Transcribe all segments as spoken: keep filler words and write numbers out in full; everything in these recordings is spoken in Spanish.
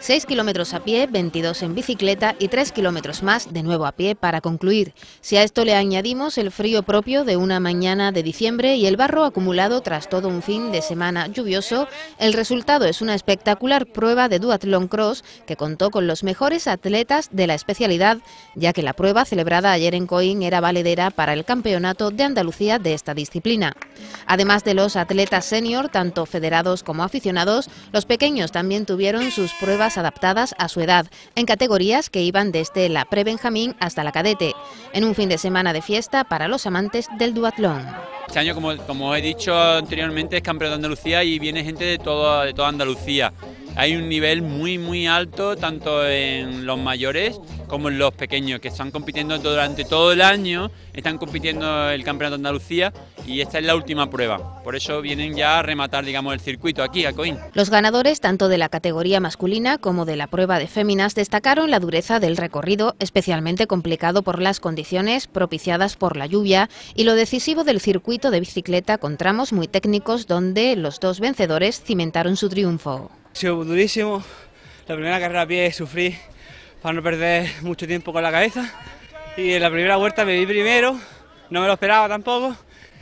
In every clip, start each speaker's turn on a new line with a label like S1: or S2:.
S1: seis kilómetros a pie, veintidós en bicicleta y tres kilómetros más de nuevo a pie para concluir. Si a esto le añadimos el frío propio de una mañana de diciembre y el barro acumulado tras todo un fin de semana lluvioso, el resultado es una espectacular prueba de duatlón cross que contó con los mejores atletas de la especialidad, ya que la prueba celebrada ayer en Coín era valedera para el Campeonato de Andalucía de esta disciplina. Además de los atletas senior, tanto federados como aficionados, los pequeños también tuvieron sus pruebas adaptadas a su edad, en categorías que iban desde la pre-benjamín hasta la cadete, en un fin de semana de fiesta para los amantes del duatlón.
S2: Este año, como, como he dicho anteriormente, es Campeonato de Andalucía y viene gente de, todo, de toda Andalucía. Hay un nivel muy muy alto tanto en los mayores como en los pequeños, que están compitiendo durante todo el año, están compitiendo el Campeonato de Andalucía y esta es la última prueba. Por eso vienen ya a rematar, digamos, el circuito aquí a Coín.
S1: Los ganadores, tanto de la categoría masculina como de la prueba de féminas, destacaron la dureza del recorrido, especialmente complicado por las condiciones propiciadas por la lluvia, y lo decisivo del circuito de bicicleta con tramos muy técnicos donde los dos vencedores cimentaron su triunfo.
S3: Ha sido durísimo. La primera carrera a pie sufrí para no perder mucho tiempo con la cabeza y en la primera vuelta me vi primero, no me lo esperaba tampoco,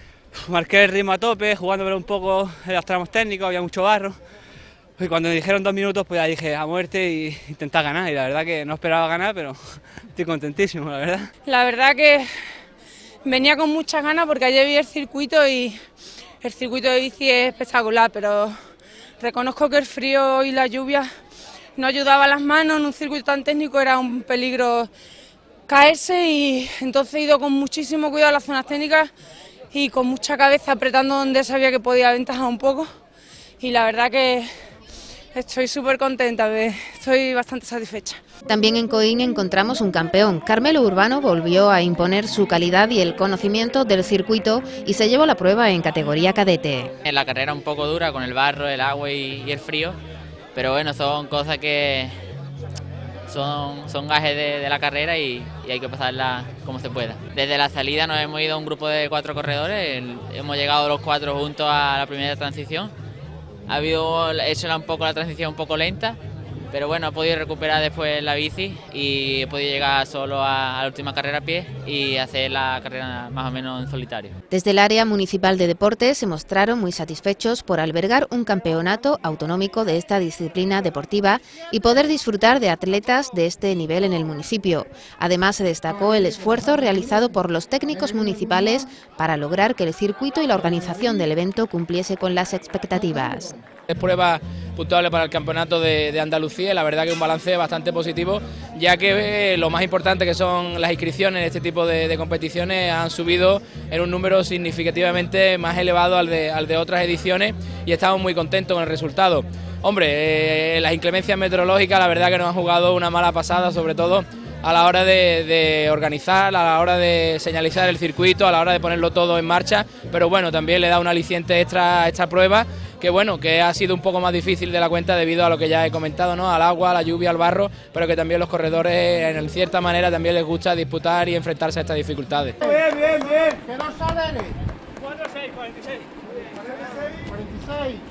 S3: marqué el ritmo a tope, jugándome un poco en los tramos técnicos, había mucho barro y cuando me dijeron dos minutos pues ya dije a muerte y intentar ganar, y la verdad que no esperaba ganar, pero estoy contentísimo, la verdad.
S4: La verdad que venía con muchas ganas porque ayer vi el circuito y el circuito de bici es espectacular, pero reconozco que el frío y la lluvia no ayudaba a las manos, en un circuito tan técnico era un peligro caerse, y entonces he ido con muchísimo cuidado a las zonas técnicas y con mucha cabeza apretando donde sabía que podía aventajar un poco, y la verdad que estoy súper contenta, estoy bastante satisfecha.
S1: También en Coín encontramos un campeón. Carmelo Urbano volvió a imponer su calidad y el conocimiento del circuito y se llevó la prueba en categoría cadete.
S5: En la carrera un poco dura con el barro, el agua y, y el frío, pero bueno, son cosas que son, son gajes de, de la carrera y, y hay que pasarla como se pueda. Desde la salida nos hemos ido a un grupo de cuatro corredores, el, hemos llegado los cuatro juntos a la primera transición. Ha habido hecho un poco la transición un poco lenta, pero bueno, he podido recuperar después la bici y he podido llegar solo a, a la última carrera a pie y hacer la carrera más o menos en solitario.
S1: Desde el área municipal de deportes se mostraron muy satisfechos por albergar un campeonato autonómico de esta disciplina deportiva y poder disfrutar de atletas de este nivel en el municipio. Además, se destacó el esfuerzo realizado por los técnicos municipales para lograr que el circuito y la organización del evento cumpliese con las expectativas.
S6: Es prueba puntuable para el Campeonato de, de Andalucía y la verdad que un balance bastante positivo, ya que eh, lo más importante que son las inscripciones en este tipo de, de competiciones han subido en un número significativamente más elevado al de, al de otras ediciones y estamos muy contentos con el resultado. Hombre, eh, las inclemencias meteorológicas la verdad que nos han jugado una mala pasada, sobre todo a la hora de, de organizar, a la hora de señalizar el circuito, a la hora de ponerlo todo en marcha, pero bueno, también le da un aliciente extra a esta prueba, que bueno, que ha sido un poco más difícil de la cuenta debido a lo que ya he comentado, ¿no? Al agua, a la lluvia, al barro, pero que también los corredores en cierta manera también les gusta disputar y enfrentarse a estas dificultades.
S7: Bien, bien, bien. ¿Qué dorsal eres? cuatro seis, cuarenta y seis. cuarenta y seis.